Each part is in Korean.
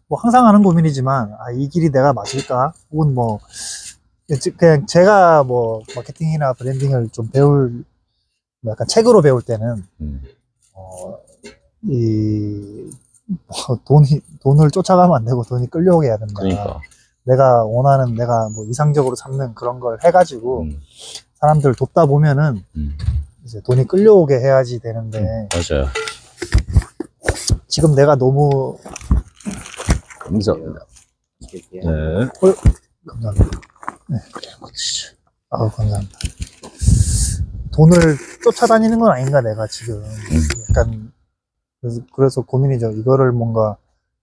뭐 항상 하는 고민이지만, 아, 이 길이 내가 맞을까? 혹은 뭐, 그냥 제가 뭐, 마케팅이나 브랜딩을 좀 뭐 약간 책으로 배울 때는, 어, 뭐 돈을 쫓아가면 안 되고 돈이 끌려오게 해야 된다. 그러니까. 내가 원하는, 내가 뭐 이상적으로 삼는 그런 걸 해가지고, 사람들 돕다 보면은, 이제 돈이 끌려오게 해야지 되는데, 맞아요. 지금 내가 너무, 감사합니다. 네. 감사합니다. 네. 아우, 감사합니다. 돈을 쫓아다니는 건 아닌가, 내가 지금. 약간, 그래서 고민이죠. 이거를 뭔가,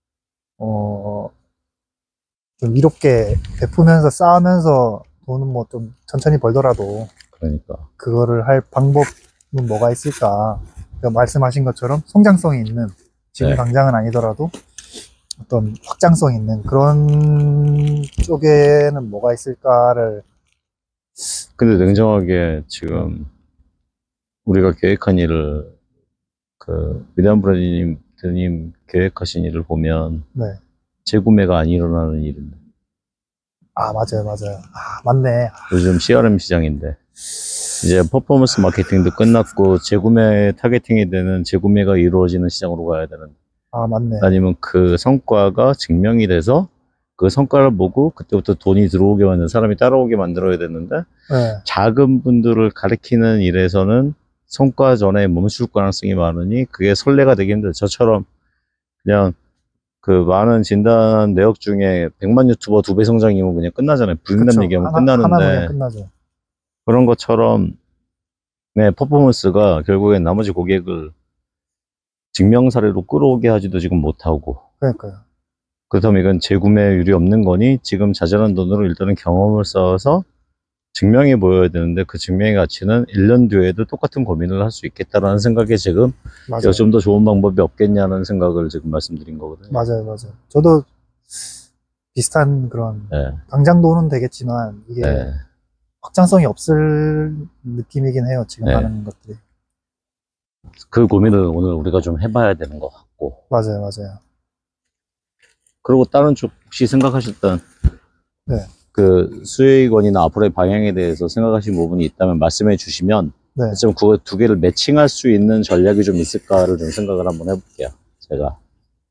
좀 이롭게 베푸면서 쌓으면서 돈은 뭐 좀 천천히 벌더라도. 그러니까. 그거를 할 방법은 뭐가 있을까? 그러니까 말씀하신 것처럼 성장성이 있는, 지금 네. 당장은 아니더라도 어떤 확장성 있는 그런 쪽에는 뭐가 있을까를. 근데 냉정하게 지금 우리가 계획한 일을 위대한 브라더님 계획하신 일을 보면 네. 재구매가 안 일어나는 일인데. 아, 맞아요, 맞아요. 아, 맞네. 요즘 CRM 시장인데 이제 퍼포먼스 마케팅도 끝났고 재구매 타겟팅이 되는 재구매가 이루어지는 시장으로 가야 되는데. 아, 맞네. 아니면 그 성과가 증명이 돼서 그 성과를 보고 그때부터 돈이 들어오게 만든 사람이 따라오게 만들어야 되는데 네. 작은 분들을 가리키는 일에서는 성과 전에 멈출 가능성이 많으니 그게 선례가 되기 힘들어요. 저처럼 그냥 그 많은 진단 내역 중에 100만 유튜버 2배 성장이면 그냥 끝나잖아요. 부인담 얘기하면 하나 그냥 끝나는데 끝나죠. 그런 것처럼 네, 퍼포먼스가 결국엔 나머지 고객을 증명 사례로 끌어오게 하지도 지금 못하고. 그러니까요. 그렇다면 이건 재구매율이 없는 거니 지금 자잘한 돈으로 일단은 경험을 쌓아서 증명해 보여야 되는데 그 증명의 가치는 1년 뒤에도 똑같은 고민을 할 수 있겠다라는 생각에 지금 맞아요. 좀 더 좋은 방법이 없겠냐는 생각을 지금 말씀드린 거거든요. 맞아요, 맞아요. 저도 비슷한 그런, 네. 당장 돈은 되겠지만 이게 네. 확장성이 없을 느낌이긴 해요, 지금 네. 하는 것들이. 그 고민을 오늘 우리가 좀 해봐야 되는 것 같고. 맞아요, 맞아요. 그리고 다른 쪽 혹시 생각하셨던 네. 그 수익원이나 앞으로의 방향에 대해서 생각하신 부분이 있다면 말씀해 주시면 네. 좀 그거 두 개를 매칭할 수 있는 전략이 좀 있을까를 좀 생각을 한번 해볼게요. 제가.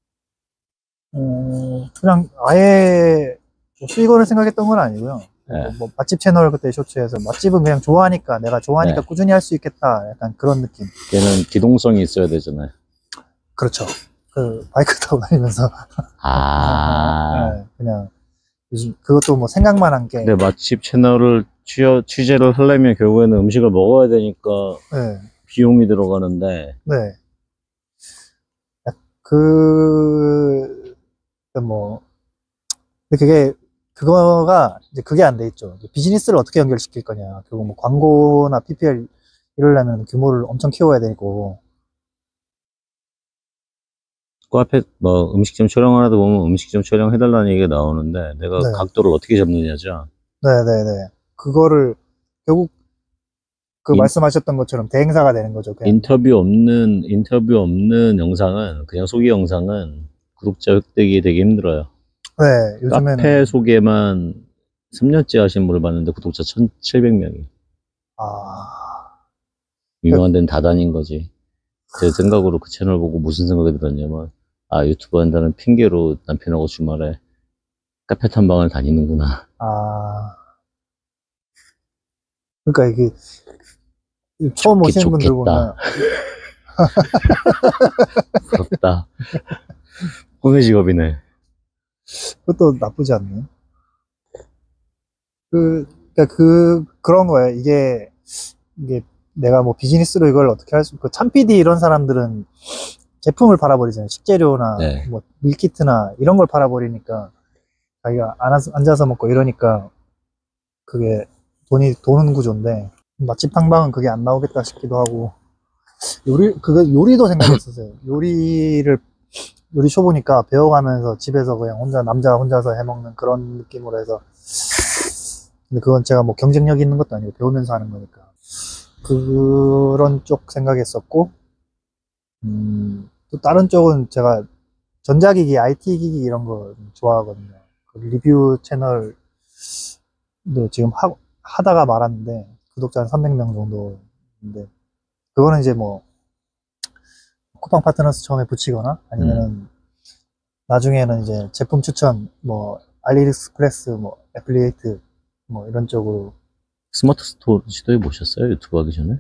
그냥 아예 뭐 수익원을 생각했던 건 아니고요. 네. 뭐 맛집 채널 그때 쇼츠에서 맛집은 그냥 좋아하니까, 내가 좋아하니까 네. 꾸준히 할 수 있겠다, 약간 그런 느낌. 얘는 기동성이 있어야 되잖아요. 그렇죠. 그 바이크 타고 다니면서 네, 그냥 요즘 그것도 뭐 생각만 한 게. 근데 맛집 채널을 취재를 하려면 결국에는 음식을 먹어야 되니까 네. 비용이 들어가는데. 네. 뭐, 근데 그거가 이제 그게 안 돼 있죠. 비즈니스를 어떻게 연결시킬 거냐. 그리고 뭐 광고나 PPL 이러려면 규모를 엄청 키워야 되고. 그 앞에 뭐 음식점 촬영 하다 보면 음식점 촬영해달라는 얘기가 나오는데 내가 네. 각도를 어떻게 잡느냐죠. 네네네. 그거를 결국 말씀하셨던 것처럼 대행사가 되는 거죠. 그냥. 인터뷰 없는 영상은, 그냥 소개 영상은 구독자 획득이 되게 힘들어요. 네, 요즘에는. 카페 소개만 3년째 하신 분을 봤는데 구독자 1,700명이. 유명한 데는 다 다닌 거지. 제 생각으로 그 채널 보고 무슨 생각이 들었냐면, 아, 유튜브 한다는 핑계로 남편하고 주말에 카페 탐방을 다니는구나. 그러니까 이게 처음 오시는 분들 보면 부럽다. 꿈의 직업이네. 그것도 나쁘지 않네요. 그런 거예요. 이게 내가 뭐 비즈니스로 이걸 어떻게 할 수, 참PD 이런 사람들은 제품을 팔아버리잖아요. 식재료나 네. 뭐 밀키트나 이런 걸 팔아버리니까 자기가 앉아서 먹고 이러니까 그게 돈이 도는 구조인데, 맛집 탐방은 그게 안 나오겠다 싶기도 하고. 요리도 생각했었어요. 요리 초보니까 배워가면서 집에서 그냥 남자 혼자서 해먹는 그런 느낌으로 해서. 근데 그건 제가 뭐 경쟁력 있는 것도 아니고 배우면서 하는 거니까. 그런 쪽 생각했었고, 또 다른 쪽은 제가 전자기기, IT 기기 이런 거 좋아하거든요. 그 리뷰 채널도 지금 하다가 말았는데, 구독자 한 300명 정도인데, 그거는 이제 뭐, 쿠팡 파트너스 처음에 붙이거나, 아니면은, 나중에는 이제 제품 추천, 뭐, 알리익스프레스, 뭐, 애플리에이트, 뭐, 이런 쪽으로. 스마트 스토어 시도해 보셨어요? 유튜브 하기 전에?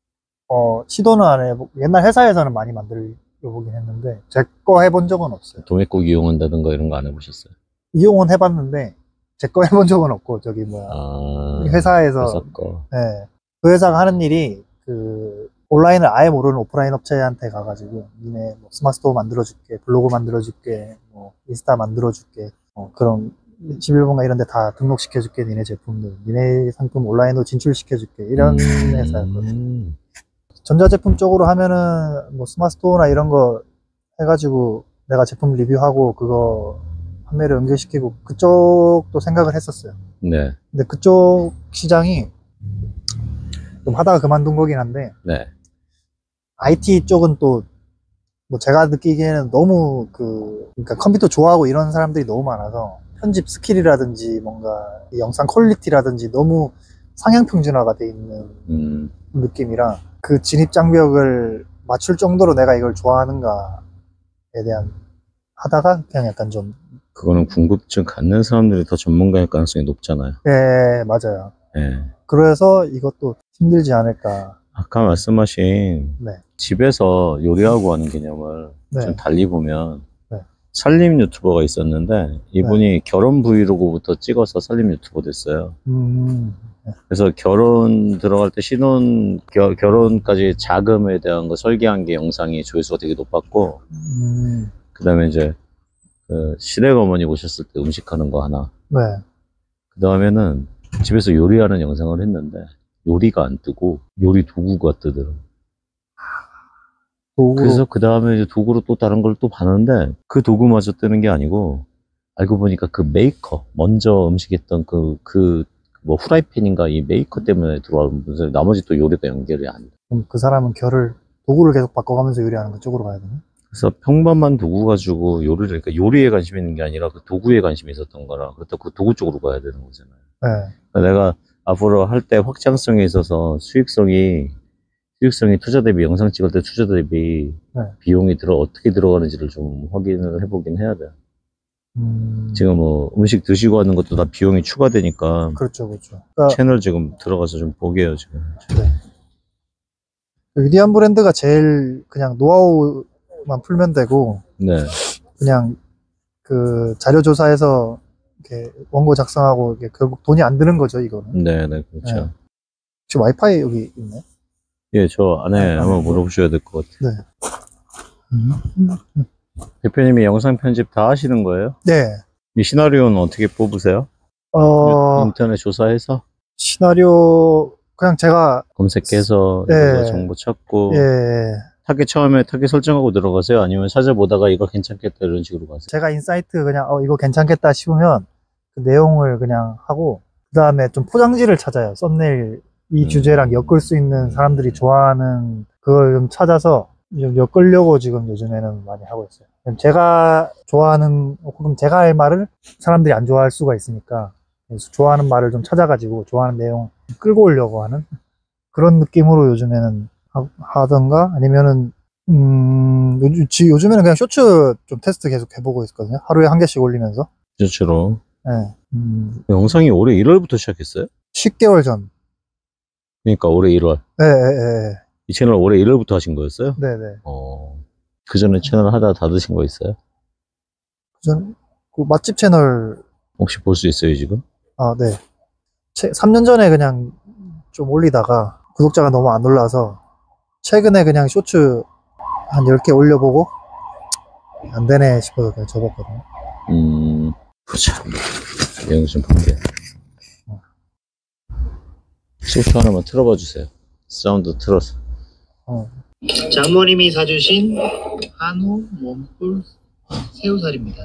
시도는 안 해보고, 옛날 회사에서는 많이 만들어보긴 했는데, 제 거 해본 적은 없어요. 도매국 이용한다든가 이런 거 안 해보셨어요? 이용은 해봤는데, 제 거 해본 적은 없고, 저기 뭐야. 아, 회사에서, 회사 거. 예. 그 회사가 하는 일이, 온라인을 아예 모르는 오프라인 업체한테 가가지고, 니네 뭐 스마트 스토어 만들어줄게, 블로그 만들어줄게, 뭐, 인스타 만들어줄게, 그런 11번가 이런 데 다 등록시켜줄게, 니네 제품들. 니네 상품 온라인으로 진출시켜줄게. 이런 회사였거든요. 전자제품 쪽으로 하면은, 뭐, 스마트 스토어나 이런 거 해가지고, 내가 제품 리뷰하고, 그거 판매를 연결시키고, 그쪽도 생각을 했었어요. 네, 근데 그쪽 시장이 좀 하다가 그만둔 거긴 한데, 네. IT 쪽은 또, 뭐 제가 느끼기에는 너무 그러니까 컴퓨터 좋아하고 이런 사람들이 너무 많아서, 편집 스킬이라든지 뭔가 이 영상 퀄리티라든지 너무 상향 평준화가 돼 있는 느낌이라, 그 진입 장벽을 맞출 정도로 내가 이걸 좋아하는가에 대한, 하다가 그냥 약간 좀, 그거는 궁금증 갖는 사람들이 더 전문가일 가능성이 높잖아요. 예, 맞아요. 예. 그래서 이것도 힘들지 않을까. 아까 말씀하신 네. 집에서 요리하고 하는 개념을 네. 좀 달리 보면, 네. 살림 유튜버가 있었는데 이분이 결혼 브이로그부터 찍어서 살림 유튜버 됐어요. 그래서 결혼 들어갈 때 결혼까지 자금에 대한 거 설계한 게 영상이 조회수가 되게 높았고, 그 다음에 이제 그 시댁 어머니 오셨을 때 음식하는 거 하나, 네. 그 다음에는 집에서 요리하는 영상을 했는데 요리가 안 뜨고 요리 도구가 뜨더라고요. 그래서 그 다음에 이제 도구로 또 다른 걸 또 봤는데, 그 도구마저 뜨는 게 아니고, 알고 보니까 그 메이커, 먼저 음식했던 뭐 후라이팬인가 이 메이커 때문에 들어와서 나머지 또 요리가 연결이 안 돼. 그럼 그 사람은 도구를 계속 바꿔가면서 요리하는 그쪽으로 가야 되나? 그래서 평범한 도구 가지고 그러니까 요리에 관심이 있는 게 아니라 그 도구에 관심이 있었던 거라, 그렇다고 그 도구 쪽으로 가야 되는 거잖아요. 네. 그러니까 내가 앞으로 할 때 확장성에 있어서 수익성이 투자 대비, 영상 찍을 때 투자 대비 네. 비용이 어떻게 들어가는지를 좀 확인을 해보긴 해야 돼요. 지금 뭐 음식 드시고 하는 것도 다 비용이 추가되니까. 그렇죠, 그렇죠. 그러니까 채널 지금 들어가서 좀 보게요, 지금. 네. 위대한 브랜드가 제일 그냥 노하우만 풀면 되고, 네. 그냥 그 자료 조사해서 이렇게 원고 작성하고, 이게 결국 돈이 안 드는 거죠, 이거는. 네, 그렇죠. 네. 혹시 와이파이 여기 있네? 예, 저 안에 한번 물어보셔야 될 것 같아요. 네. 대표님이 영상 편집 다 하시는 거예요? 네. 이 시나리오는 어떻게 뽑으세요? 인터넷 조사해서? 시나리오, 그냥 제가, 검색해서 예. 정보 찾고. 예. 처음에 타겟 설정하고 들어가세요? 아니면 찾아보다가 이거 괜찮겠다 이런 식으로 가세요? 제가 인사이트 그냥, 이거 괜찮겠다 싶으면 그 내용을 그냥 하고, 그 다음에 좀 포장지를 찾아요. 썸네일, 이 주제랑 엮을 수 있는 사람들이 좋아하는 그걸 좀 찾아서 좀 엮으려고 지금 요즘에는 많이 하고 있어요. 제가 좋아하는, 혹은 제가 할 말을 사람들이 안 좋아할 수가 있으니까, 그래서 좋아하는 말을 좀 찾아가지고 좋아하는 내용 끌고 오려고 하는 그런 느낌으로 요즘에는 하던가, 아니면은 요즘에는 그냥 쇼츠 좀 테스트 계속 해보고 있거든요. 하루에 한 개씩 올리면서. 쇼츠로. 네. 영상이 올해 1월부터 시작했어요? 10개월 전. 그러니까 올해 1월. 네. 이 채널 올해 1월부터 하신 거였어요? 네네. 그 전에 채널 하다 닫으신 거 있어요? 그 맛집 채널. 혹시 볼 수 있어요, 지금? 네. 3년 전에 그냥 좀 올리다가 구독자가 너무 안 올라서 최근에 그냥 쇼츠 한 10개 올려보고 안 되네 싶어서 그냥 접었거든요. 보자. 내용 좀 볼게요. 소프 하나만 틀어봐 주세요. 사운드 틀어서. 장모님이 사주신 한우 몸꿀 새우살입니다.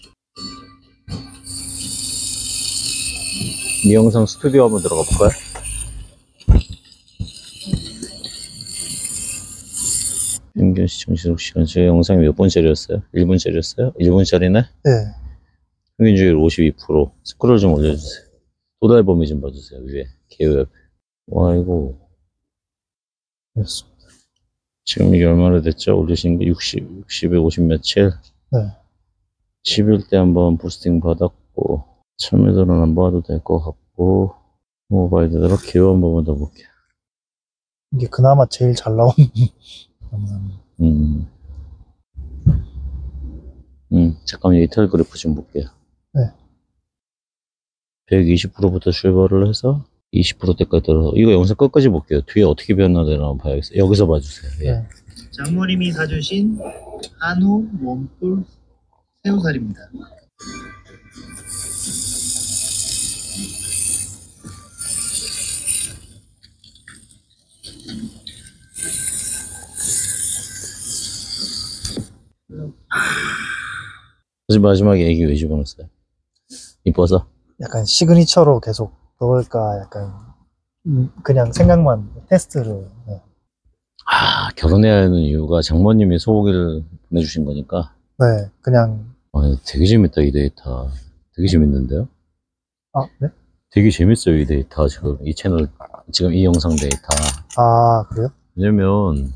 이 영상 스튜디오 한번 들어가 볼까요? 연결 시청 지속 시간. 제 영상이 몇 분짜리였어요? 1분짜리였어요? 1분짜리네? 네. 평균주율 52%. 스크롤 좀 올려주세요. 도달 범위 좀 봐주세요. 위에. 개요 옆에. 와, 이거. 됐습니다. 지금 이게 얼마나 됐죠? 올리신 게 60에 50 며칠. 네. 10일 때 한번 부스팅 받았고, 1000m는 안 봐도 될 것 같고, 모바일 되도록 기호 한 번만 더 볼게요. 이게 그나마 제일 잘 나온 영상이에요. 잠깐만 이탈 그래프 좀 볼게요. 네. 120%부터 출발을 해서 20%대까지 들어서 이거 영상 끝까지 볼게요. 뒤에 어떻게 변화되나 한번 봐야겠어요. 여기서 봐주세요. 예. 네. 장모님이 사주신 한우 몸불 새우살입니다. 그래서 마지막에 애기 왜 집어넣었어요? 이뻐서? 약간 시그니처로 계속 넣을까 약간 그냥 생각만 테스트를. 네. 아, 결혼해야 하는 이유가 장모님이 소고기를 보내주신 거니까. 네, 그냥. 아, 되게 재밌다 이 데이터. 되게 재밌는데요? 아, 네? 되게 재밌어요 이 데이터. 지금 이 채널, 지금 이 영상 데이터. 아, 그래요? 왜냐면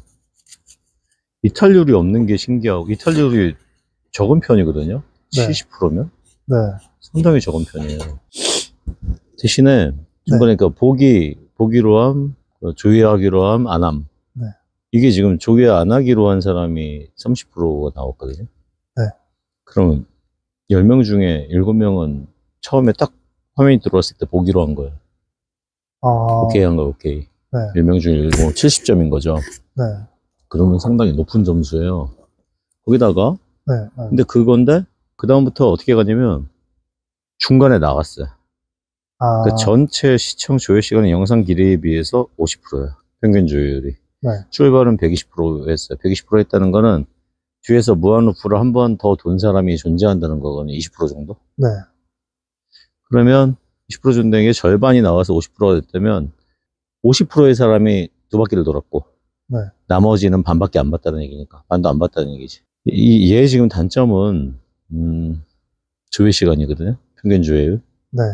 이탈률이 없는 게 신기하고, 이탈률이 적은 편이거든요. 네. 70%면 네. 상당히 적은 편이에요. 대신에 중간에 그 보기로 함, 조회하기로 함, 안 함. 네. 이게 지금 조회 안 하기로 한 사람이 30%가 나왔거든요. 네. 그러면 10명 중에 7명은 처음에 딱 화면이 들어왔을 때 보기로 한 거예요. 아, 오케이 한 거예요, 오케이. 네. 10명 중에 70점인 거죠. 네. 그러면 상당히 높은 점수예요. 거기다가, 네. 네. 근데 그건데, 그다음부터 어떻게 가냐면, 중간에 나갔어요. 아, 그 전체 시청 조회 시간의 영상 길이에 비해서 50%예요. 평균 조회율이. 네. 출발은 120% 했어요. 120% 했다는 거는 뒤에서 무한루프를 한 번 더 돈 사람이 존재한다는 거거든요. 20% 정도? 네. 그러면 20% 존재한 게 절반이 나와서 50%가 됐다면 50%의 사람이 두 바퀴를 돌았고 네. 나머지는 반밖에 안 봤다는 얘기니까. 반도 안 봤다는 얘기지. 얘 지금 단점은 조회 시간이거든요. 평균 조회율. 네.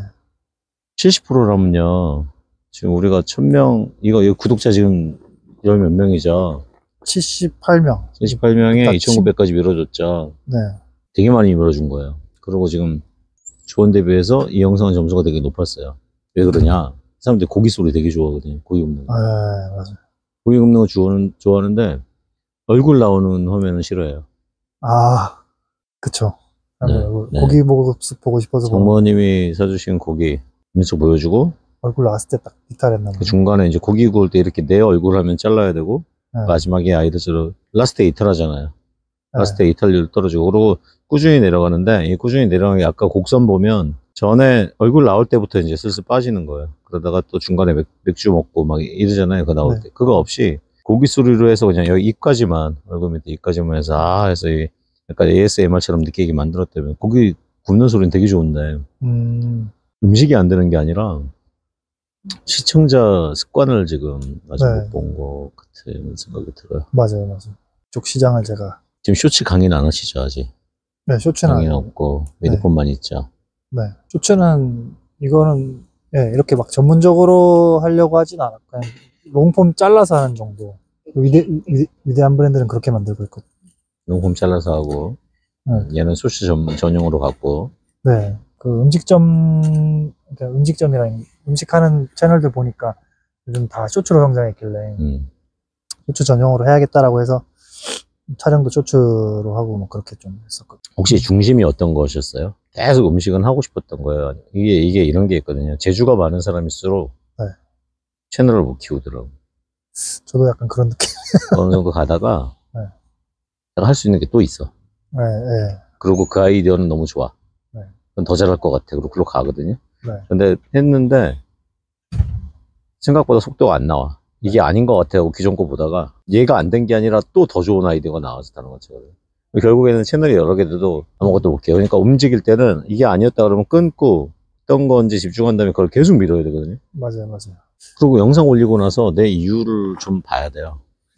70%라면요. 지금 우리가 1000명, 이거 구독자 지금 열 몇 명이죠. 78명. 78명에 2,900까지 밀어줬죠. 네. 되게 많이 밀어준 거예요. 그리고 지금 조원 대비해서 이 영상은 점수가 되게 높았어요. 왜 그러냐? 사람들이 고기 소리 되게 좋아하거든요. 고기 굽는 거. 네, 맞아요. 고기 굽는 거 좋아하는데 얼굴 나오는 화면은 싫어해요. 아, 그쵸. 네, 네. 고기 모습 보고 싶어서 장모님이 사주신 고기 민수 보여주고 얼굴 나왔을 때 딱 이탈했나 그 보네. 중간에 이제 고기 구울 때 이렇게 내 얼굴 하면 잘라야 되고 네. 마지막에 아이들처럼 라스트에 이탈하잖아요. 네. 라스트에 이탈률 떨어지고 그리고 꾸준히 내려가는데 이 꾸준히 내려가는 게 아까 곡선 보면 전에 얼굴 나올 때부터 이제 슬슬 빠지는 거예요. 그러다가 또 중간에 맥주 먹고 막 이러잖아요. 그거 나올 네. 때. 그거 없이 고기 소리로 해서 그냥 여기 입까지만 얼굴 밑에 입까지만 해서 해서 약간 ASMR처럼 느끼게 만들었다면 고기 굽는 소리는 되게 좋은데 음식이 안 되는 게 아니라 시청자 습관을 지금 아직 네. 못 본 것 같은 생각이 들어요. 맞아요, 맞아요. 이쪽 시장을 제가. 지금 쇼츠 강의는 안 하시죠, 아직? 네, 쇼츠는. 강의는 없고, 메디폰만 있죠. 네. 쇼츠는, 이거는, 예, 이렇게 막 전문적으로 하려고 하진 않았고, 그냥 롱폼 잘라서 하는 정도. 위대한 브랜드는 그렇게 만들고 있거든요. 용품 잘라서 하고, 얘는 쇼츠 전용으로 갖고, 네. 그 그러니까 음식점이랑 음식하는 채널들 보니까 요즘 다 쇼츠로 성장했길래 쇼츠 전용으로 해야겠다라고 해서 촬영도 쇼츠로 하고 뭐 그렇게 좀 했었거든요. 혹시 중심이 어떤 거셨어요? 계속 음식은 하고 싶었던 거예요? 이게 이런 게 있거든요. 재주가 많은 사람일수록 네. 채널을 못 키우더라고. 저도 약간 그런 느낌. 어느 정도 가다가 네. 할 수 있는 게 또 있어. 네, 네. 그리고 그 아이디어는 너무 좋아. 네. 그럼 더 잘할 것 같아. 그리고 글로 가거든요. 네. 근데 했는데 생각보다 속도가 안 나와. 이게 아닌 것 같아요. 기존 거 보다가 얘가 안 된 게 아니라 또 더 좋은 아이디어가 나왔다는 거죠. 결국에는 채널이 여러 개 돼도 아무것도 못 해요. 그러니까 움직일 때는 이게 아니었다 그러면 끊고 어떤 건지 집중한 다음에 그걸 계속 밀어야 되거든요. 맞아요, 맞아요. 그리고 영상 올리고 나서 내 이유를 좀 봐야 돼요.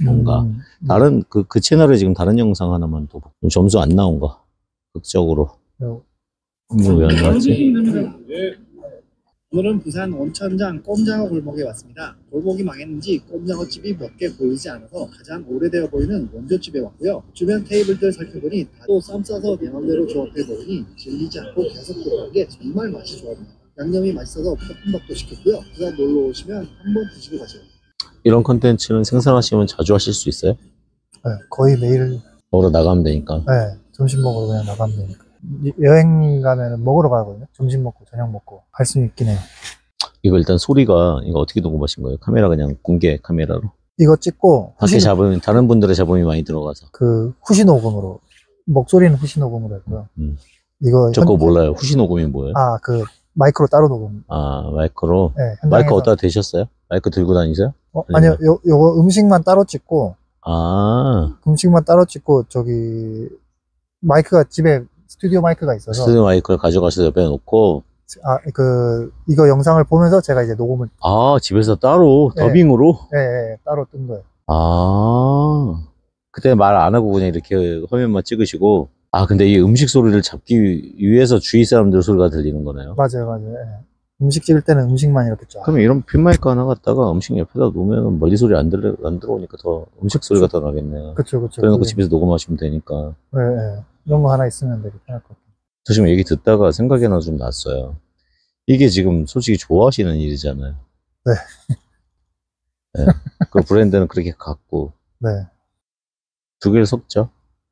뭔가. 다른, 그 채널에 지금 다른 영상 하나만 더 좀 점수 안 나온 거. 극적으로. 이거 왜 안 나왔지? 오늘은 부산 온천장 꼼장어 골목에 왔습니다. 골목이 망했는지 꼼장어집이 몇 개 보이지 않아서 가장 오래되어 보이는 원조집에 왔고요. 주변 테이블들 살펴보니 다도 쌈 싸서 내 맘대로 조합해 먹으니 질리지 않고 계속 들어간 게 정말 맛이 좋았네요. 양념이 맛있어서 볶음밥도 시켰고요. 부산 놀러 오시면 한번 드시고 가세요. 이런 컨텐츠는 생산하시면 자주 하실 수 있어요? 네, 거의 매일 먹으러 나가면 되니까. 네, 점심 먹으러 그냥 나가면 되니까. 여행 가면 먹으러 가거든요. 점심 먹고 저녁 먹고 갈 수 있긴 해요. 이거 일단 소리가, 이거 어떻게 녹음하신 거예요? 카메라 그냥 공개 카메라로? 이거 찍고 밖에 잡음, 다른 분들의 잡음이 많이 들어가서. 그 후시 녹음으로 목소리는 후시 녹음으로 했고요. 이거 저 그거 몰라요. 후시 녹음이 뭐예요? 그 마이크로 따로 녹음. 아, 마이크로? 네, 마이크 현장에서. 어디다 대셨어요? 마이크 들고 다니세요? 아니요, 요거 음식만 따로 찍고 아, 음식만 따로 찍고 저기 마이크가 집에 스튜디오 마이크가 있어서 스튜디오 마이크를 가져가서 옆에 놓고, 이거 영상을 보면서 제가 이제 녹음을 아, 집에서 따로 네. 더빙으로? 따로 뜬 거예요. 아, 그때 말 안 하고 그냥 이렇게 화면만 찍으시고, 아, 근데 이 음식 소리를 잡기 위해서 주위 사람들 소리가 들리는 거네요. 맞아요. 예. 음식 찍을 때는 음식만 이렇게 쫙. 그러면 이런 핀마이크 하나 갖다가 음식 옆에다 놓으면 멀리 소리 안 들어오니까 더 음식 소리가 더 나겠네요. 그쵸. 그래놓고 집에서 녹음하시면 되니까. 예. 이런 거 하나 있으면 되게 편할 것 같아요. 저 지금 얘기 듣다가 생각이 하나 좀 났어요. 이게 지금 솔직히 좋아하시는 일이잖아요. 네. 네. 그 브랜드는 그렇게 갖고 네. 두 개를 섞죠.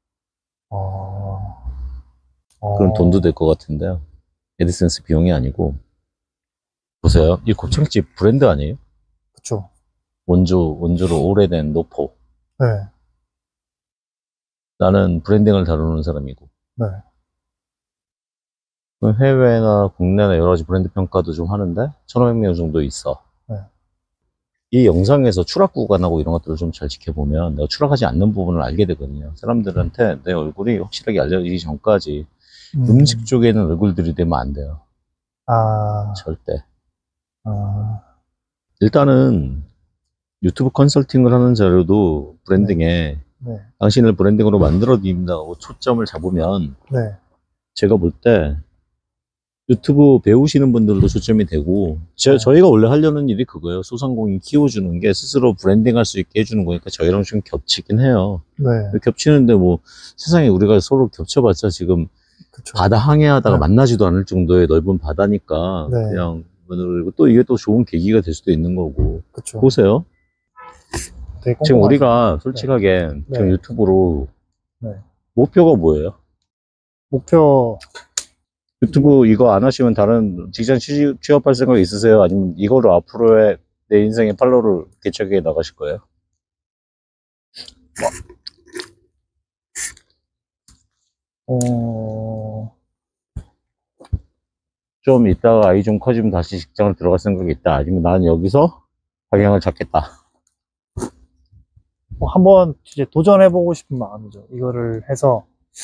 그럼 돈도 될 것 같은데요. 에디센스 비용이 아니고. 보세요. 이 곱창집 브랜드 아니에요? 그쵸. 원조로 오래된 노포. 네. 나는 브랜딩을 다루는 사람이고. 네. 해외나 국내나 여러 가지 브랜드 평가도 좀 하는데 1,500명 정도 있어. 네. 이 영상에서 추락 구간하고 이런 것들을 좀 잘 지켜보면 내가 추락하지 않는 부분을 알게 되거든요. 사람들한테 내 얼굴이 확실하게 알려지기 전까지 음식 쪽에는 얼굴들이 되면 안 돼요. 절대. 일단은 유튜브 컨설팅을 하는 자료도 브랜딩에 네. 당신을 브랜딩으로 만들어 드린다고 초점을 잡으면 네. 제가 볼 때 유튜브 배우시는 분들도 초점이 되고 저희가 원래 하려는 일이 그거예요. 소상공인 키워주는 게 스스로 브랜딩할 수 있게 해주는 거니까 저희랑 좀 겹치긴 해요. 네. ገብ치는데 뭐 세상에 우리가 서로 겹쳐봤자 지금 그쵸. 바다 항해하다가 네. 만나지도 않을 정도의 넓은 바다니까 네. 그냥 그리고 또 이게 또 좋은 계기가 될 수도 있는 거고. 그쵸. 보세요. 되게 지금 꼼꼼하죠. 우리가 솔직하게 네. 지금 유튜브로 네. 목표가 뭐예요? 목표, 유튜브 이거 안 하시면 다른 직장 취업할 생각 있으세요? 아니면 이거를 앞으로의 내 인생의 팔로를 개척해 나가실 거예요? 좀 이따가 아이 좀 커지면 다시 직장을 들어갈 생각이 있다. 아니면 나는 여기서 방향을 잡겠다. 한번 이제 도전해보고 싶은 마음이죠. 이거를 해서,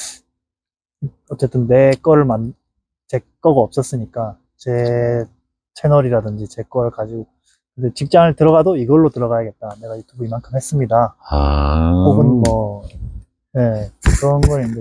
어쨌든 제 거가 없었으니까, 제 채널이라든지 제 거를 가지고, 근데 직장을 들어가도 이걸로 들어가야겠다. 내가 유튜브 이만큼 했습니다. 혹은 그런 건 있는데,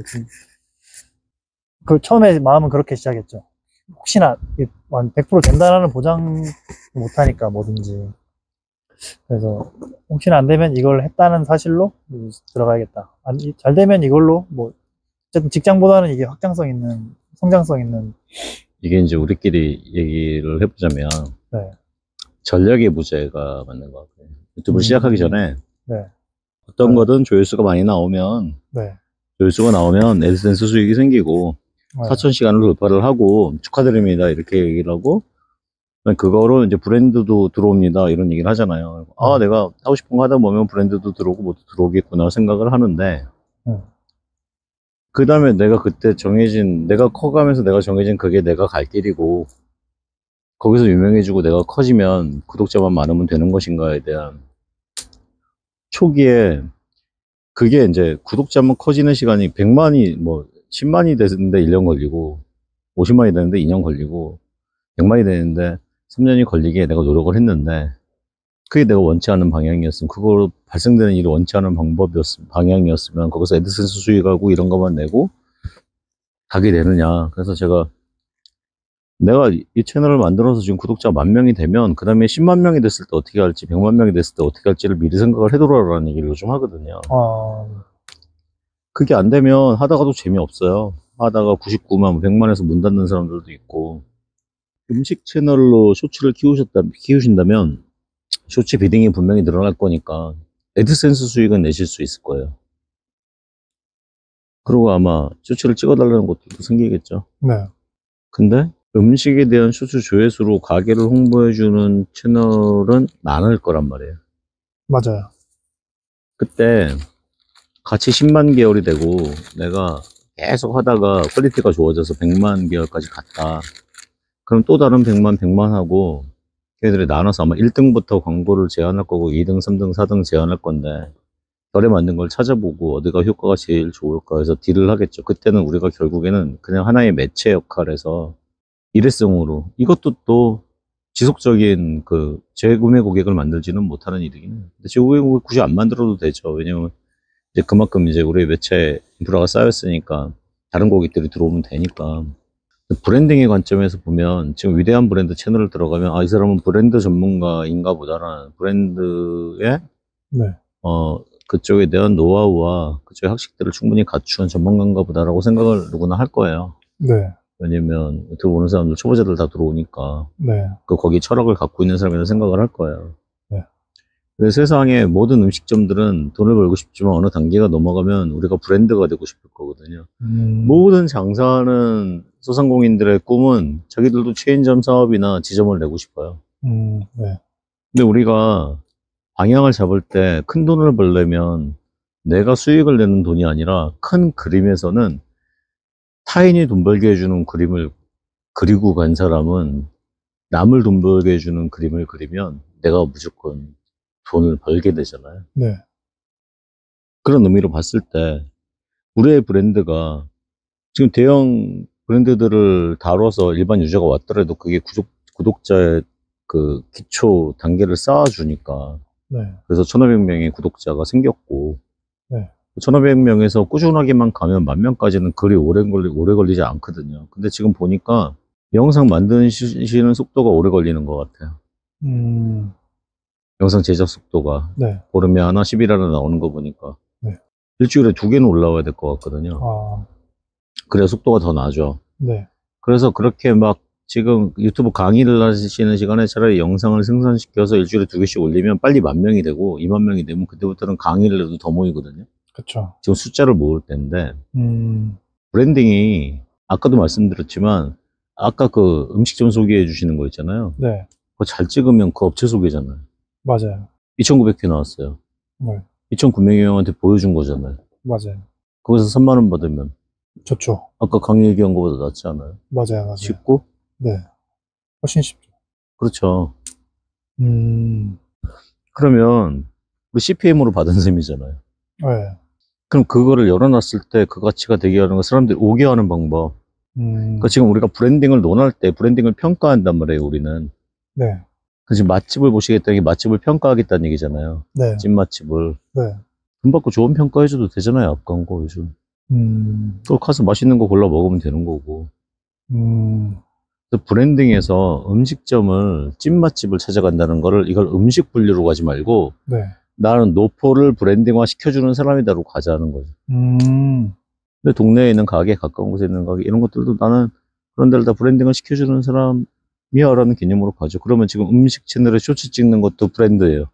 처음에 마음은 그렇게 시작했죠. 혹시나 100% 된다는 보장 못하니까 뭐든지. 그래서 혹시나 안 되면 이걸 했다는 사실로 들어가야겠다. 잘 되면 이걸로 어쨌든 직장보다는 이게 확장성 있는, 성장성 있는. 이게 이제 우리끼리 얘기를 해보자면 네. 전략의 부재가 맞는 것 같아요. 유튜브를 시작하기 전에 네. 어떤 거든 조회수가 많이 나오면 네. 조회수가 나오면 애드센스 수익이 생기고 4,000시간을 돌파를 하고 축하드립니다 이렇게 얘기를 하고 그거로 이제 브랜드도 들어옵니다 이런 얘기를 하잖아요. 내가 하고 싶은 거 하다 보면 브랜드도 들어오고 뭐도 들어오겠구나 생각을 하는데 그 다음에 내가 그때 내가 커가면서 내가 정해진 그게 내가 갈 길이고 거기서 유명해지고 내가 커지면 구독자만 많으면 되는 것인가에 대한 초기에 그게 이제 구독자만 커지는 시간이 100만이 10만이 되는데 1년 걸리고 50만이 되는데 2년 걸리고 100만이 되는데 3년이 걸리게 내가 노력을 했는데 그게 내가 원치 않은 방향이었으면, 그걸 발생되는 일이 원치 않은 방향이었으면, 거기서 애드센스 수익하고 이런 것만 내고 가게 되느냐. 그래서 내가 이 채널을 만들어서 지금 구독자 10,000명이 되면, 그 다음에 10만 명이 됐을 때 어떻게 할지, 100만 명이 됐을 때 어떻게 할지를 미리 생각을 해두라라는 얘기를 요즘 하거든요. 그게 안 되면 하다가도 재미없어요. 하다가 99만, 100만에서 문 닫는 사람들도 있고. 음식 채널로 쇼츠를 키우신다면, 쇼츠 비딩이 분명히 늘어날 거니까, 애드센스 수익은 내실 수 있을 거예요. 그리고 아마 쇼츠를 찍어달라는 것도 생기겠죠. 네. 근데 음식에 대한 쇼츠 조회수로 가게를 홍보해주는 채널은 많을 거란 말이에요. 맞아요. 그때 같이 10만 개월이 되고 내가 계속 하다가 퀄리티가 좋아져서 100만 개월까지 갔다. 그럼 또 다른 100만 하고 걔네들이 나눠서 아마 1등부터 광고를 제안할 거고 2등, 3등, 4등 제안할 건데 결에 맞는 걸 찾아보고 어디가 효과가 제일 좋을까 해서 딜을 하겠죠. 그때는 우리가 결국에는 그냥 하나의 매체 역할에서 일회성으로, 이것도 또 지속적인 그 재구매 고객을 만들지는 못하는 일이긴 해요. 근데 재구매 고객 굳이 안 만들어도 되죠. 왜냐면 이제 그만큼 이제 우리 매체 인프라가 쌓였으니까 다른 고객들이 들어오면 되니까. 브랜딩의 관점에서 보면 지금 위대한 브랜드 채널을 들어가면 이 사람은 브랜드 전문가인가 보다라는 브랜드의 네. 그쪽에 대한 노하우와 그쪽의 학식들을 충분히 갖춘 전문가인가 보다라고 생각을 누구나 할 거예요. 네. 왜냐면 유튜브 보는 사람들 초보자들 다 들어오니까 네. 거기 철학을 갖고 있는 사람이라는 생각을 할 거예요. 네. 근데 세상의 모든 음식점들은 돈을 벌고 싶지만 어느 단계가 넘어가면 우리가 브랜드가 되고 싶을 거거든요. 모든 장사하는 소상공인들의 꿈은 자기들도 체인점 사업이나 지점을 내고 싶어요. 네. 근데 우리가 방향을 잡을 때 큰 돈을 벌려면 내가 수익을 내는 돈이 아니라 큰 그림에서는 타인이 돈 벌게 해주는 그림을 그리고 간 사람은 남을 돈 벌게 해주는 그림을 그리면 내가 무조건 돈을 벌게 되잖아요. 네. 그런 의미로 봤을 때 우리의 브랜드가 지금 대형 브랜드들을 다뤄서 일반 유저가 왔더라도 그게 구독자의 그 기초 단계를 쌓아주니까 네. 그래서 1,500명의 구독자가 생겼고 네. 1,500명에서 꾸준하게만 가면 10,000명까지는 그리 오래 걸리지 않거든요. 근데 지금 보니까 영상 만드시는 속도가 오래 걸리는 것 같아요. 영상 제작 속도가. 네. 보름에 하나, 10일 하나 나오는 거 보니까. 네. 일주일에 2개는 올라와야 될 것 같거든요. 그래야 속도가 더 나죠. 네. 그래서 그렇게 막 지금 유튜브 강의를 하시는 시간에 차라리 영상을 생산시켜서 일주일에 2개씩 올리면 빨리 10,000명이 되고 20,000명이 되면 그때부터는 강의를 해도 더 모이거든요. 그쵸. 지금 숫자를 모을 때인데 브랜딩이 아까도 말씀드렸지만 아까 그 음식점 소개해 주시는 거 있잖아요. 네. 그거 잘 찍으면 그 업체 소개잖아요. 맞아요. 2,900회 나왔어요. 네. 2,900명한테 보여준 거잖아요. 맞아요. 거기서 3만 원 받으면 좋죠. 아까 강의 얘기한 거보다 낫지 않아요? 맞아요. 쉽고? 네. 훨씬 쉽죠. 그렇죠. 그러면 우리 CPM으로 받은 셈이잖아요. 네. 그럼 그거를 열어놨을 때 그 가치가 되게 하는 거 사람들이 오게 하는 방법. 그러니까 지금 우리가 브랜딩을 논할 때 브랜딩을 평가한단 말이에요, 우리는. 네. 지금 맛집을 보시겠다는 게 맛집을 평가하겠다는 얘기잖아요. 네. 찐맛집을. 네. 돈 받고 좋은 평가해줘도 되잖아요, 앞광고 요즘. 또 가서 맛있는 거 골라 먹으면 되는 거고. 그래서 브랜딩에서 음식점을, 찐맛집을 찾아간다는 거를 이걸 음식 분류로 가지 말고 네. 나는 노포를 브랜딩화 시켜주는 사람이다로 가자는 거죠. 근데 동네에 있는 가게, 가까운 곳에 있는 가게, 이런 것들도 나는 그런 데를 다 브랜딩을 시켜주는 사람이야 라는 개념으로 가죠. 그러면 지금 음식 채널에 쇼츠 찍는 것도 브랜드예요.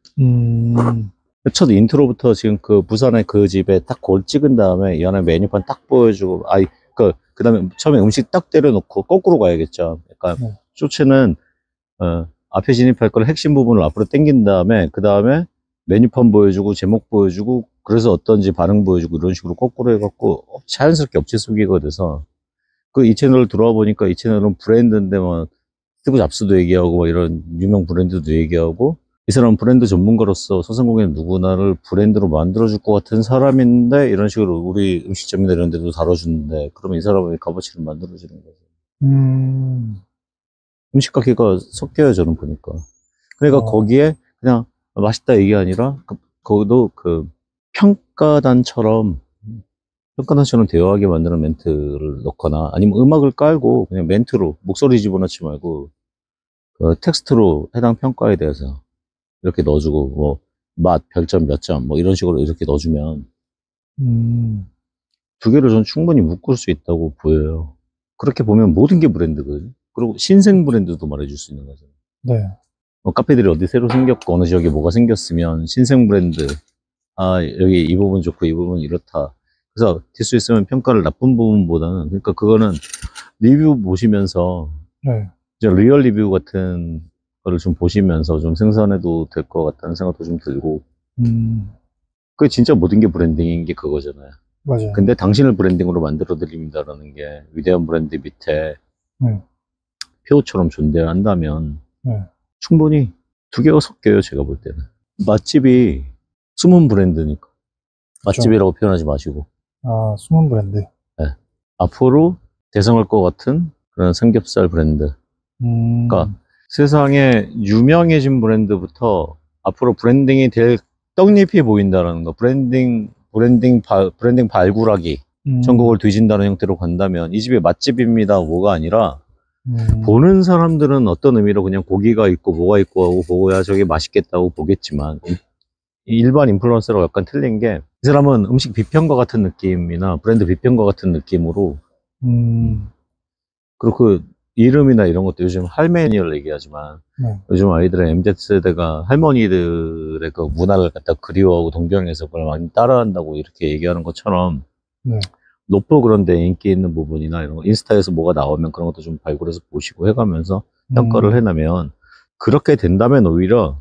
첫 인트로부터 지금 그 부산의 그 집에 딱 그걸 찍은 다음에 이 안에 메뉴판 딱 보여주고, 그 다음에 처음에 음식 딱 때려놓고 거꾸로 가야겠죠. 그러니까 쇼츠는, 앞에 진입할 걸 핵심 부분을 앞으로 당긴 다음에, 그 다음에 메뉴판 보여주고, 제목 보여주고, 그래서 어떤지 반응 보여주고, 이런 식으로 거꾸로 해갖고, 자연스럽게 업체 소개가 돼서, 이 채널을 들어와 보니까 이 채널은 브랜드인데, 스티브 잡스도 얘기하고, 이런 유명 브랜드도 얘기하고, 이 사람은 브랜드 전문가로서 소상공인 누구나를 브랜드로 만들어줄 것 같은 사람인데, 이런 식으로 우리 음식점이나 이런 데도 다뤄주는데, 그러면 이 사람의 값어치를 만들어주는 거죠. 음식 가게가 섞여요, 저는 보니까. 그러니까 거기에 그냥 맛있다 이게 아니라 거기도 그 평가단처럼 대화하게 만드는 멘트를 넣거나 아니면 음악을 깔고 그냥 멘트로 목소리 집어넣지 말고 그 텍스트로 해당 평가에 대해서 이렇게 넣어주고 뭐 맛 별점 몇 점 뭐 이런 식으로 이렇게 넣어주면 두 개를 전 충분히 묶을 수 있다고 보여요. 그렇게 보면 모든 게 브랜드거든요. 그리고 신생 브랜드도 말해줄 수 있는 거죠. 네. 카페들이 어디 새로 생겼고 어느 지역에 뭐가 생겼으면 신생 브랜드, 아 여기 이 부분 좋고 이 부분 이렇다. 그래서 될 수 있으면 평가를 나쁜 부분보다는, 그러니까 그거는 리뷰 보시면서 네. 이제 리얼 리뷰 같은 거를 좀 보시면서 좀 생산해도 될 것 같다는 생각도 좀 들고. 그게 진짜 모든 게 브랜딩인 게 그거잖아요. 맞아요. 근데 당신을 브랜딩으로 만들어 드립니다라는 게 위대한 브랜드 밑에 표처럼 존재한다면 충분히 두 개가 섞여요. 제가 볼 때는 맛집이 숨은 브랜드니까 맛집이라고 표현하지 마시고, 아, 숨은 브랜드. 네. 앞으로 대성할 것 같은 그런 삼겹살 브랜드. 그러니까 세상에 유명해진 브랜드부터 앞으로 브랜딩이 될 떡잎이 보인다라는 거, 브랜딩 발굴하기, 전국을 뒤진다는 형태로 간다면 이 집이 맛집입니다 뭐가 아니라 보는 사람들은 어떤 의미로 그냥 고기가 있고 뭐가 있고 하고 보고야 저게 맛있겠다고 보겠지만, 일반 인플루언서랑 약간 틀린 게 이 사람은 음식 비평가 같은 느낌이나 브랜드 비평가 같은 느낌으로 그리고 그 이름이나 이런 것도 요즘 할메니얼 얘기하지만 요즘 아이들은 MZ세대가 할머니들의 그 문화를 갖다 그리워하고 동경해서 그걸 많이 따라한다고 이렇게 얘기하는 것처럼 노포 그런데 인기 있는 부분이나 이런 거 인스타에서 뭐가 나오면 그런 것도 좀 발굴해서 보시고 해가면서 평가를 해나면, 그렇게 된다면 오히려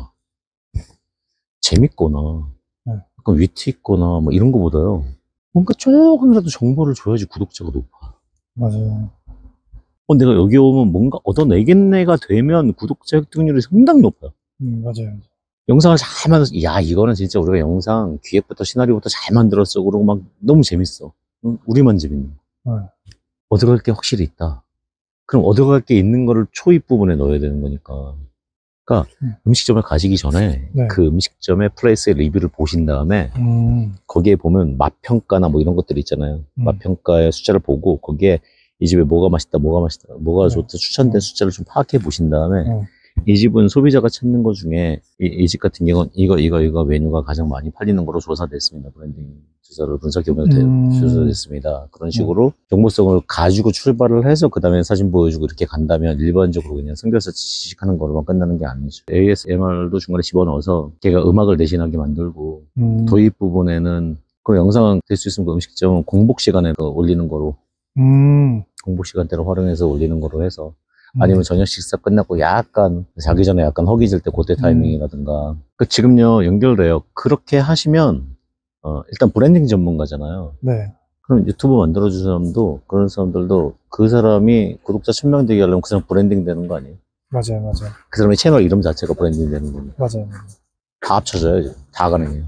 재밌거나 약간 위트 있거나 뭐 이런 거보다요 뭔가 조금이라도 정보를 줘야지 구독자가 높아. 맞아요. 내가 여기 오면 뭔가 얻어내겠네가 되면 구독자 획득률이 상당히 높아요. 맞아요. 영상을 잘 만들어서, 야, 이거는 진짜 우리가 영상 기획부터 시나리오부터 잘 만들었어. 그러고 막 너무 재밌어. 우리만 재밌는 거. 얻어갈 게 확실히 있다. 그럼 얻어갈 게 있는 거를 초입 부분에 넣어야 되는 거니까. 그러니까 음식점을 가시기 전에 그 음식점의 플레이스의 리뷰를 보신 다음에 거기에 보면 맛평가나 뭐 이런 것들이 있잖아요. 맛평가의 숫자를 보고 거기에 이 집에 뭐가 맛있다, 뭐가 좋다, 추천된 숫자를 좀 파악해 보신 다음에 이 집은 소비자가 찾는 것 중에 이 집 같은 경우는 이거 메뉴가 가장 많이 팔리는 거로 조사됐습니다. 브랜딩 조사를 분석해보면 조사됐습니다. 그런 식으로 정보성을 가지고 출발을 해서 그 다음에 사진 보여주고 이렇게 간다면 일반적으로 그냥 삼겹살 지식하는 거로만 끝나는 게 아니죠. ASMR도 중간에 집어넣어서 걔가 음악을 대신하게 만들고 도입 부분에는 그 영상은 될 수 있으면 그 음식점은 공복 시간에 올리는 거로 공복 시간대로 활용해서 올리는 거로 해서, 아니면 저녁 식사 끝나고 약간 자기 전에 약간 허기질 때 그때 타이밍이라든가. 지금요 연결돼요. 그렇게 하시면 일단 브랜딩 전문가잖아요. 그럼 유튜브 만들어준 사람도, 그런 사람들도 그 사람이 구독자 1000명 되게 하려면 그 사람 브랜딩 되는 거 아니에요? 맞아요. 그 사람의 채널 이름 자체가 브랜딩 되는 겁니다. 맞아요. 다 합쳐져요. 다 가능해요.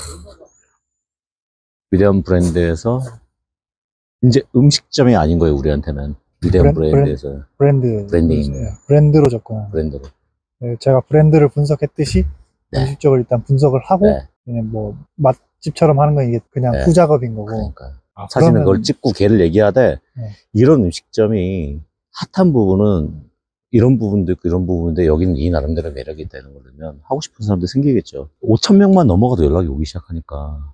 위대한 브랜드에서 이제 음식점이 아닌 거예요, 우리한테는. 위대한 브랜드에서. 브랜딩. 브랜드로 접근. 브랜드로. 제가 브랜드를 분석했듯이 음식적으로 일단 분석을 하고 그냥 뭐 맛집처럼 하는 건 이게 그냥 후작업인 거고. 그러니까. 사진을 그걸 찍고 걔를 얘기하되 이런 음식점이 핫한 부분은 이런 부분도 있고 이런 부분인데 여기는 이 나름대로 매력이 있다는 거라면 하고 싶은 사람들 생기겠죠. 5,000명만 넘어가도 연락이 오기 시작하니까.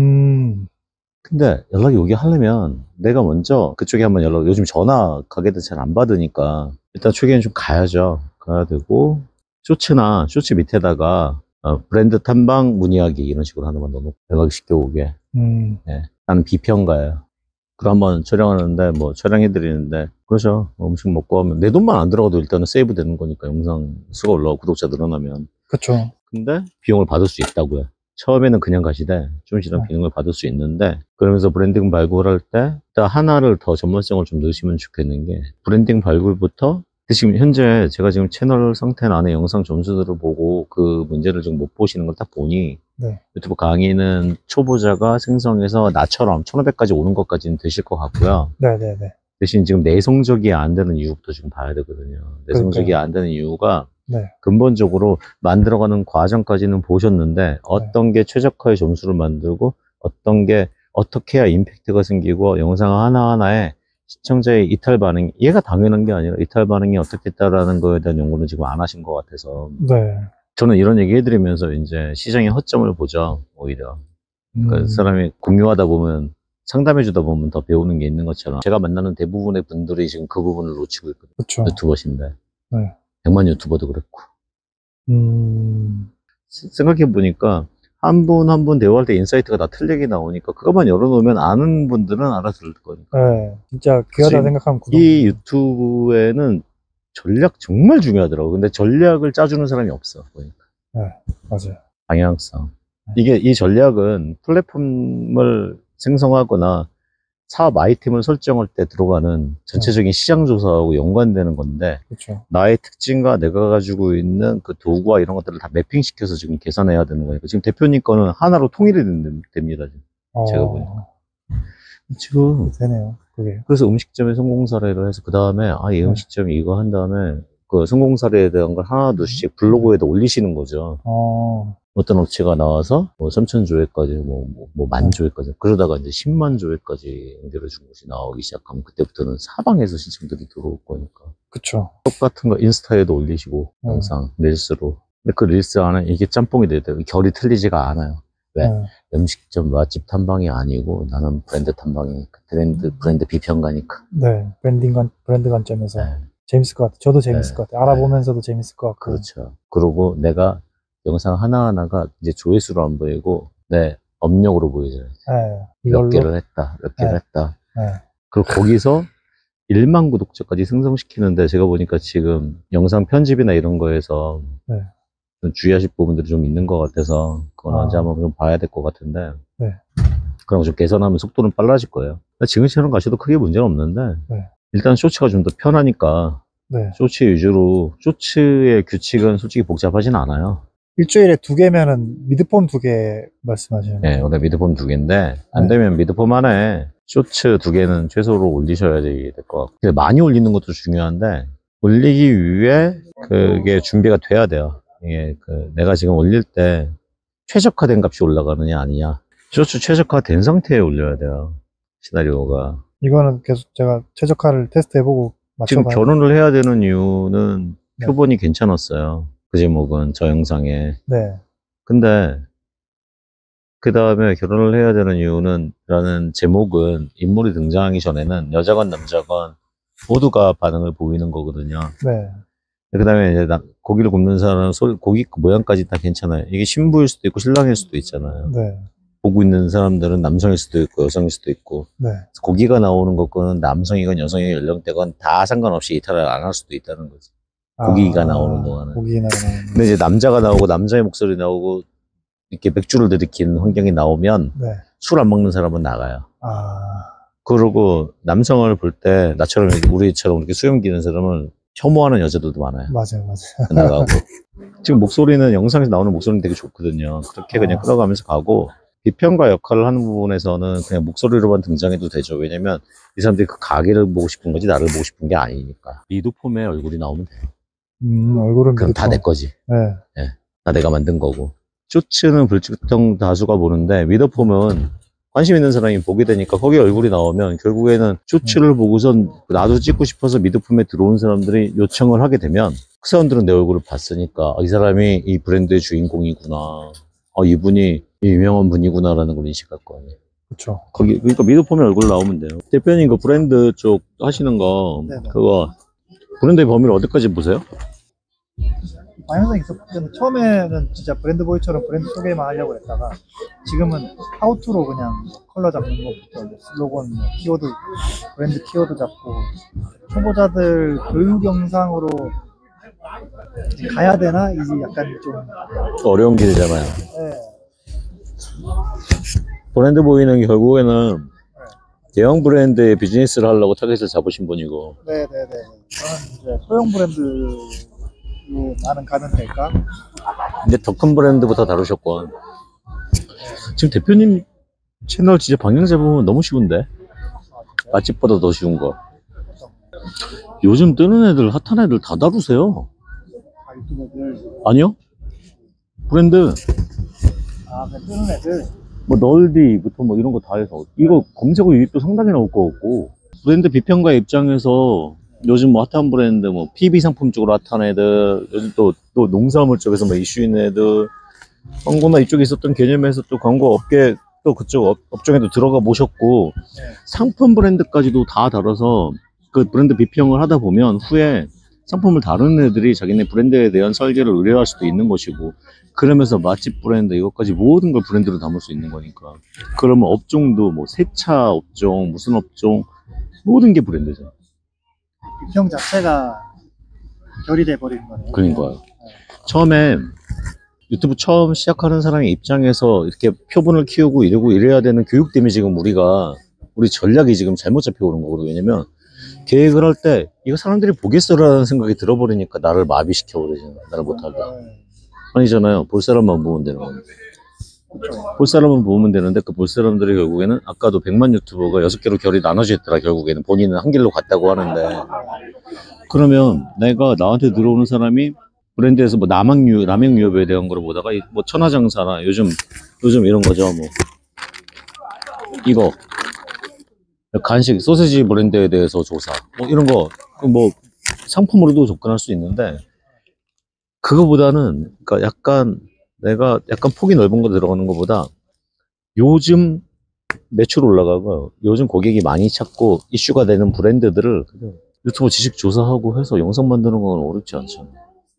근데 연락이 오게 하려면 내가 먼저 그쪽에 한번 요즘 전화 가게도 잘 안 받으니까 일단 초기에는 좀 가야죠. 가야 되고, 쇼츠 밑에다가 브랜드 탐방 문의하기 이런 식으로 하나만 넣어놓고 연락이 쉽게 오게. 나는 비평가예요. 그럼 한번 촬영하는데 뭐 촬영해드리는데, 그렇죠. 음식 먹고 하면 내 돈만 안 들어가도 일단은 세이브 되는 거니까, 영상 수가 올라오고 구독자 늘어나면. 그렇죠. 근데 비용을 받을 수 있다고요. 처음에는 그냥 가시되 좀 지나면 비용을 받을 수 있는데, 그러면서 브랜딩 발굴할 때 일단 하나를 더 전문성을 좀 넣으시면 좋겠는 게, 브랜딩 발굴부터 지금 현재 제가 지금 채널 상태 안에 영상 점수들을 보고 그 문제를 좀 못 보시는 걸 딱 보니 유튜브 강의는 초보자가 생성해서 나처럼 1500까지 오는 것까지는 되실 것 같고요. 대신 지금 내성적이 안 되는 이유부터 지금 봐야 되거든요. 내성적이 안 되는 이유가 네. 근본적으로 만들어가는 과정까지는 보셨는데 어떤 게 최적화의 점수를 만들고 어떤 게 어떻게 해야 임팩트가 생기고 영상 하나하나에 시청자의 이탈 반응, 얘가 당연한 게 아니라 이탈 반응이 어떻게 했다라는 거에 대한 연구는 지금 안 하신 것 같아서 네. 저는 이런 얘기 해드리면서 이제 시장의 허점을 보죠, 오히려. 그러니까 사람이 공유하다 보면 상담해주다 보면 더 배우는 게 있는 것처럼 제가 만나는 대부분의 분들이 지금 그 부분을 놓치고 있거든요. 그쵸. 유튜버신데. 네. 100만 유튜버도 그랬고. 음, 생각해보니까 한 분 한 분 대화할 때 인사이트가 다 틀리게 나오니까 그것만 열어놓으면 아는 분들은 알아들을 거니까. 네. 진짜 귀하다 지금 생각하면 이 유튜브에는 전략 정말 중요하더라고. 근데 전략을 짜주는 사람이 없어. 보니까. 네. 맞아요. 방향성. 이게 이 전략은 플랫폼을 생성하거나 사업 아이템을 설정할 때 들어가는 전체적인 시장 조사하고 연관되는 건데 그렇죠. 나의 특징과 내가 가지고 있는 그 도구와 이런 것들을 다 매핑시켜서 지금 계산해야 되는 거니까 지금 대표님 거는 하나로 통일이 됩니다. 지금. 제가 보니까. 지금 되네요. 그게. 그래서 음식점의 성공 사례를 해서 그 다음에 이 음식점이 이거 한 다음에 그 성공 사례에 대한 걸 하나둘씩 블로그에다 올리시는 거죠. 어떤 업체가 나와서 뭐 3천 조회까지 뭐 1만 조회까지 그러다가 이제 10만 조회까지 연결해준 것이 나오기 시작하면 그때부터는 사방에서 신청들이 들어올 거니까 그쵸. 똑같은 거 인스타에도 올리시고 영상 릴스로. 근데 그 릴스 안에 이게 짬뽕이 돼요. 결이 틀리지가 않아요. 왜? 음식점 맛집 탐방이 아니고 나는 브랜드 탐방이 브랜드 비평가니까. 네. 브랜드 관점에서 네. 재밌을 것 같아요. 저도 재밌을 것 같아요. 알아보면서도 재밌을 것 같고. 그렇죠. 그리고 내가 영상 하나하나가 이제 조회수로 안 보이고 내 업력으로 보이잖아요. 네. 몇 개를 했다, 몇 개를 했다. 네. 그리고 거기서 1만 구독자까지 생성시키는데 제가 보니까 지금 영상 편집이나 이런 거에서 네. 좀 주의하실 부분들이 좀 있는 것 같아서 그건 언제 한번 좀 봐야 될 것 같은데 네. 그럼 좀 개선하면 속도는 빨라질 거예요. 지금처럼 가셔도 크게 문제는 없는데 네. 일단 쇼츠가 좀 더 편하니까 네. 쇼츠 위주로 쇼츠의 규칙은 솔직히 복잡하진 않아요. 일주일에 2개면은 미드폼 2개 말씀하시는 거예요? 네, 오늘 미드폼 2개인데 안 되면 미드폼 안에 쇼츠 2개는 최소로 올리셔야 될 것 같고 많이 올리는 것도 중요한데 올리기 위해 그게 준비가 돼야 돼요. 이게 내가 지금 올릴 때 최적화된 값이 올라가느냐 아니냐 쇼츠 최적화된 상태에 올려야 돼요. 시나리오가. 이거는 계속 제가 최적화를 테스트해보고 지금 맞춰봐야 결혼을 해야 되는 이유는 네. 표본이 괜찮았어요. 그 제목은 저 영상에. 네. 근데 그 다음에 결혼을 해야 되는 이유는 라는 제목은 인물이 등장하기 전에는 여자건 남자건 모두가 반응을 보이는 거거든요. 네. 그 다음에 이제 고기를 굽는 사람은 고기 모양까지 다 괜찮아요. 이게 신부일 수도 있고 신랑일 수도 있잖아요. 네. 보고 있는 사람들은 남성일 수도 있고 여성일 수도 있고 네. 고기가 나오는 것과는 남성이건 여성이건 연령대건 다 상관없이 이탈을 안 할 수도 있다는 거지. 고기가 나오는 동안은. 고기가 나오는. 근데 이제 남자가 나오고 남자의 목소리 나오고 이렇게 맥주를 들이키는 환경이 나오면 네. 술 안 먹는 사람은 나가요. 그러고 남성을 볼 때 나처럼 우리처럼 이렇게 수염 기는 사람은 혐오하는 여자들도 많아요. 맞아요. 나가고. 지금 목소리는 영상에서 나오는 목소리는 되게 좋거든요. 그렇게 그냥 끌어가면서 가고 비평가 역할을 하는 부분에서는 그냥 목소리로만 등장해도 되죠. 왜냐면 이 사람들이 그 가게를 보고 싶은 거지 나를 보고 싶은 게 아니니까. 미드폼에 얼굴이 나오면 돼요. 얼굴은 그럼 다 내 거지. 네. 네. 다 내가 만든 거고. 쇼츠는 불특정 다수가 보는데 미드폼은 관심 있는 사람이 보게 되니까 거기 얼굴이 나오면 결국에는 쇼츠를 보고선 나도 찍고 싶어서 미드폼에 들어온 사람들이 요청을 하게 되면 그 사람들은 내 얼굴을 봤으니까 이 사람이 이 브랜드의 주인공이구나. 이분이 이 유명한 분이구나라는 걸 인식할 거 아니에요. 그렇죠. 그러니까 미드폼에 얼굴 나오면 돼요. 대표님 그 브랜드 쪽 하시는 거 네네. 그거 브랜드의 범위를 어디까지 보세요? 방향성이 있었기 처음에는 진짜 브랜드 보이처럼 브랜드 소개만 하려고 했다가 지금은 하우투로 그냥 컬러 잡는 것부터 슬로건, 키워드, 브랜드 키워드 잡고 초보자들 교육 영상으로 가야 되나? 이제 약간 좀 어려운 길이잖아요. 네. 브랜드 보이는 결국에는 대형 브랜드의 비즈니스를 하려고 타겟을 잡으신 분이고. 네네네. 저는 이제 소형 브랜드로 나는 가면 될까? 근데 더 큰 브랜드부터 다루셨고. 지금 대표님 채널 진짜 방향 잡으면 너무 쉬운데? 맛집보다 더 쉬운 거. 요즘 뜨는 애들, 핫한 애들 다 다루세요. 아, 유튜버들. 아니요? 브랜드, 그냥 뜨는 애들. 뭐, 널디부터 뭐 이런 거 다 해서. 이거 검색어 유입도 상당히 나올 것 같고. 브랜드 비평가 입장에서 요즘 뭐 핫한 브랜드, 뭐, PB 상품 쪽으로 핫한 애들, 요즘 또 농산물 쪽에서 뭐 이슈 있는 애들, 광고나 이쪽에 있었던 개념에서 또 광고 업계, 또 그쪽 업종에도 들어가 보셨고, 네. 상품 브랜드까지도 다 다뤄서 그 브랜드 비평을 하다 보면 후에 상품을 다루는 애들이 자기네 브랜드에 대한 설계를 의뢰할 수도 있는 것이고, 그러면서 맛집 브랜드 이것까지 모든 걸 브랜드로 담을 수 있는 거니까. 그러면 업종도 뭐 세차 업종, 무슨 업종, 모든 게 브랜드죠. 비평 자체가 결이 돼버리는 거네요. 그러니까요. 처음에 유튜브 처음 시작하는 사람의 입장에서 이렇게 표본을 키우고 이래야 되는 교육 때문에 지금 우리 전략이 지금 잘못 잡혀오는 거거든요. 왜냐면 계획을 할 때 이거 사람들이 보겠어라는 생각이 들어버리니까 나를 마비시켜버리잖아요. 나를 못하게. 아니잖아요. 볼 사람만 보면 되는 겁니다. 볼 사람만 보면 되는데 그 볼 사람들이 결국에는 아까도 100만 유튜버가 6개로 결이 나눠져 있더라. 결국에는 본인은 한 길로 갔다고 하는데, 그러면 내가 나한테 들어오는 사람이 브랜드에서 뭐 남행유업에 대한 거를 보다가 뭐 천하장사나 요즘 이런 거죠. 뭐 이거 간식 소세지 브랜드에 대해서 조사 뭐 이런 거 뭐 상품으로도 접근할 수 있는데, 그거보다는 그러니까 내가 약간 폭이 넓은 거 들어가는 것보다 요즘 매출 올라가고 요즘 고객이 많이 찾고 이슈가 되는 브랜드들을 유튜브 지식 조사하고 해서 영상 만드는 건 어렵지 않잖아요.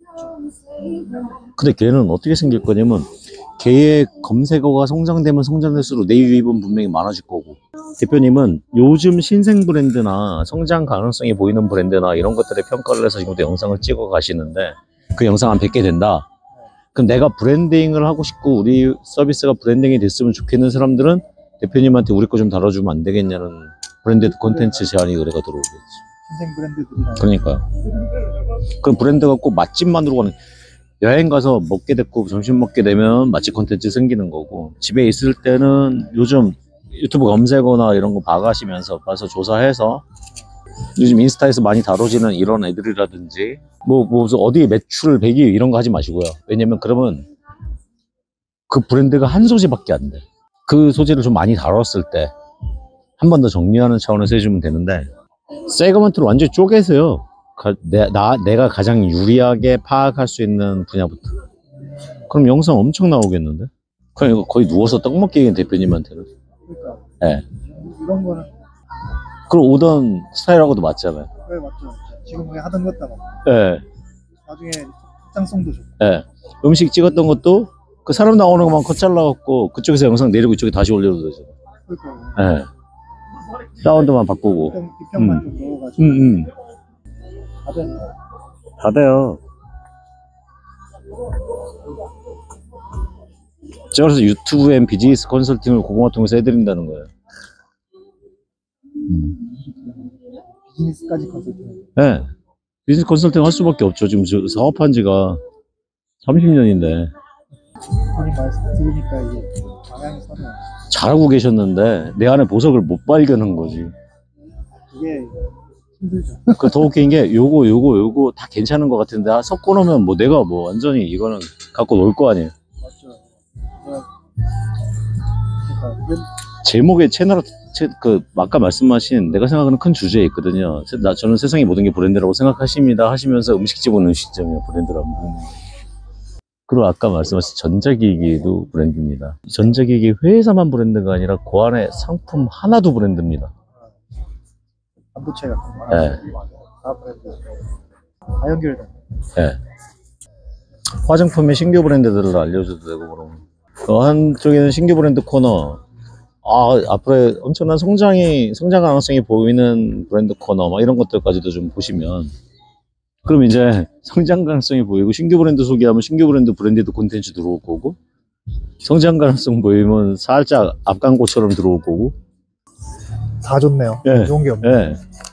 근데 걔는 어떻게 생길 거냐면, 걔의 검색어가 성장되면 성장될수록 내 유입은 분명히 많아질 거고, 대표님은 요즘 신생 브랜드나 성장 가능성이 보이는 브랜드나 이런 것들에 평가를 해서 지금도 영상을 찍어 가시는데, 그 영상 한 100개 된다. 그럼 내가 브랜딩을 하고 싶고 우리 서비스가 브랜딩이 됐으면 좋겠는 사람들은 대표님한테 우리 거 좀 다뤄주면 안 되겠냐는 브랜드 콘텐츠 제안이 의뢰가 들어오겠지. 신생 브랜드들이나. 그러니까요. 그 브랜드가 꼭 맛집만으로 가는, 여행 가서 먹게 됐고 점심 먹게 되면 맛집 콘텐츠 생기는 거고, 집에 있을 때는 요즘 유튜브 검색어나 이런 거 봐가시면서 봐서 조사해서 요즘 인스타에서 많이 다뤄지는 이런 애들이라든지 뭐 무슨 어디 매출 100위 이런 거 하지 마시고요. 왜냐면 그러면 그 브랜드가 한 소재밖에 안 돼. 그 소재를 좀 많이 다뤘을 때 한 번 더 정리하는 차원에서 해주면 되는데, 세그먼트로 완전히 쪼개서요. 내가 가장 유리하게 파악할 수 있는 분야부터. 그럼 영상 엄청 나오겠는데? 그냥 이거 거의 누워서 떡 먹기인 대표님한테는. 그러니까. 네. 이런 거는. 그럼 오던 스타일하고도 맞잖아요. 네, 맞죠. 지금 그냥 하던 것도 막. 네. 나중에 확장성도 좋고. 네. 음식 찍었던 것도 그 사람 나오는 것만 컷 잘라갖고 그쪽에서 영상 내리고 이쪽에 다시 올려도 되죠. 그러니까. 네. 사운드만 바꾸고. 비평만 좀 넣어가지고. 다 됐네. 다 돼요. 제가 그래서 유튜브엔 비즈니스 컨설팅을 고구마 통해서 해드린다는 거예요. 비즈니스까지 컨설팅. 네. 비즈니스 컨설팅 할 수밖에 없죠. 지금 사업한 지가 30년인데. 본인 말씀 들으니까 이게 방향이 서네요. 잘하고 계셨는데 내 안에 보석을 못 발견한 거지. 그게 힘들죠. 그 더 웃긴 게 요거 다 괜찮은 것 같은데 섞어놓으면 뭐 내가 뭐 완전히 이거는 갖고 놀 거 아니에요. 맞죠. 그러니까 제목에 아까 말씀하신 내가 생각하는 큰 주제에 있거든요. 저는 세상의 모든 게 브랜드라고 생각하십니다 하시면서 음식집 오는 시점이에요. 브랜드라고. 그리고 아까 말씀하신 전자기기도 브랜드입니다. 전자기기 회사만 브랜드가 아니라 그 안에 상품 하나도 브랜드입니다. 반도체 같은 거. 네. 다 브랜드. 다 연결돼. 네. 화장품의 신규 브랜드들을 알려줘도 되고, 그러면. 그 한쪽에는 신규 브랜드 코너. 앞으로의 엄청난 성장 가능성이 보이는 브랜드 코너, 막 이런 것들까지도 좀 보시면. 그럼 이제 성장 가능성이 보이고, 신규 브랜드 소개하면 신규 브랜디드 콘텐츠 들어올 거고, 성장 가능성 보이면 살짝 앞광고처럼 들어올 거고. 다 좋네요. 네. 좋은 게 없네요. 네.